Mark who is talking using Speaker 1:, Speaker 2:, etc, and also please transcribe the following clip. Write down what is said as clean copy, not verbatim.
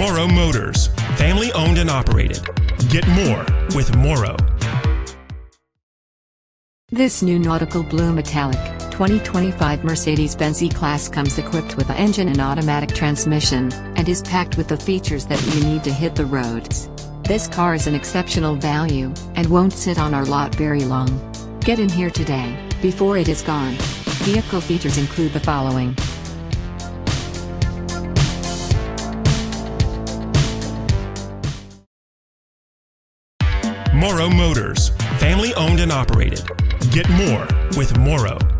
Speaker 1: Moro Motors, family owned and operated. Get more with Moro.
Speaker 2: This new nautical blue metallic 2025 Mercedes-Benz E-Class comes equipped with an engine and automatic transmission, and is packed with the features that you need to hit the roads. This car is an exceptional value, and won't sit on our lot very long. Get in here today, before it is gone. Vehicle features include the following:
Speaker 1: Moro Motors, family owned and operated. Get more with Moro.